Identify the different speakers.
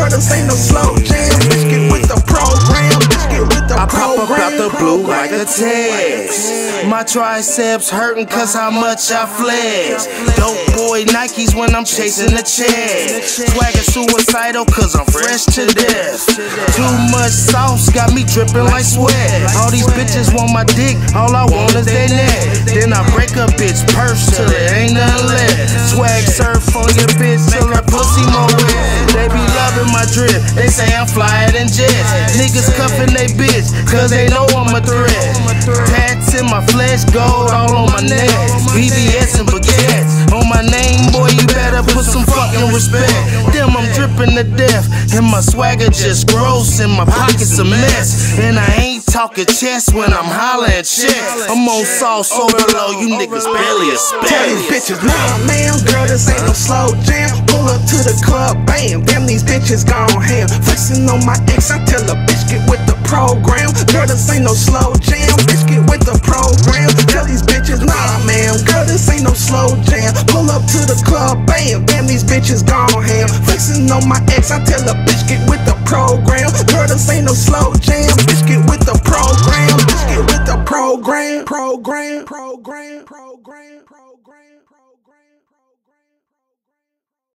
Speaker 1: Girl, this ain't no slow jam. Bitch, get with the program. Bitch, get with the program.
Speaker 2: I pop up out the blue like a text. My triceps hurting cause how much I flex. Dope boy Nikes when I'm chasing the check. Swagger suicidal cause I'm fresh to death. Too much sauce got me dripping like sweat. All these bitches want my dick, all I want is their neck. Then I break a bitch purse till it ain't nothing left. Swag surf on your bitch till her pussy more wet. They be loving my drip, they say I'm flyer than jets. Niggas cuffing they bitch cause they know I'm a threat. Tats in my flesh, gold all on my neck. BBS and baguettes on my name, boy, you better put some fucking respect. Damn, I'm dripping to death, and my swagger just gross, and my pockets a mess. And I ain't talking chest when I'm hollering check. I'm on sauce overload, you niggas barely expect.
Speaker 1: Tell these bitches, nah, man, girl, this ain't no slow jam. Pull up to the club, bam, damn, these bitches gone ham. Flexing on my ex, I tell a bitch, get with the program. Girl, this ain't no slow jam, bitch, get with the program. Tell these bitches, nah, man, girl, this ain't no slow jam. Pull up to the club, bam, damn, these bitches gone ham. Flexing on my ex, I tell a bitch, get with the program. Girl, this ain't no slow jam, bitch, get with the program. Bitch, get with the program. Program.